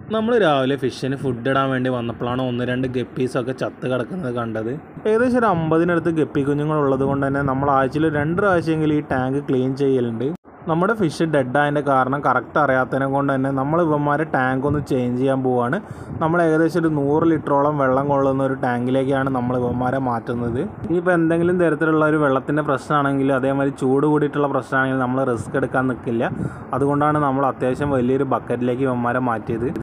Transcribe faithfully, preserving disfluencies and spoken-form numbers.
നമ്മൾ രാവിലെ ഫിഷിന് ഫുഡ് ഇടാൻ വേണ്ടി വന്നപ്പോഴാണ് ഒന്ന് രണ്ട് ഗപ്പീസൊക്കെ ചത്ത് കിടക്കുന്നത് കണ്ടത്. ഏകദേശം ഒരു അമ്പതിനടുത്ത് ഗപ്പി കുഞ്ഞുങ്ങളുള്ളത് കൊണ്ട് തന്നെ നമ്മൾ ആഴ്ചയിൽ രണ്ട് പ്രാവശ്യമെങ്കിലും ഈ ടാങ്ക് ക്ലീൻ ചെയ്യലുണ്ട്. നമ്മുടെ ഫിഷ് ഡെഡായതിൻ്റെ കാരണം കറക്റ്റ് അറിയാത്തതിനെ കൊണ്ട് തന്നെ നമ്മൾ ഇവന്മാരെ ടാങ്ക് ഒന്ന് ചേഞ്ച് ചെയ്യാൻ പോവുകയാണ്. നമ്മൾ ഏകദേശം ഒരു നൂറ് ലിറ്ററോളം വെള്ളം കൊള്ളുന്ന ഒരു ടാങ്കിലേക്കാണ് നമ്മൾ ഇവന്മാരെ മാറ്റുന്നത്. ഇനിയിപ്പോൾ എന്തെങ്കിലും തരത്തിലുള്ള ഒരു വെള്ളത്തിൻ്റെ പ്രശ്നമാണെങ്കിലും അതേമാതിരി ചൂട് കൂടിയിട്ടുള്ള പ്രശ്നമാണെങ്കിലും നമ്മൾ റിസ്ക് എടുക്കാൻ നിൽക്കില്ല. അതുകൊണ്ടാണ് നമ്മൾ അത്യാവശ്യം വലിയൊരു ബക്കറ്റിലേക്ക് ഇവന്മാരെ മാറ്റിയത്.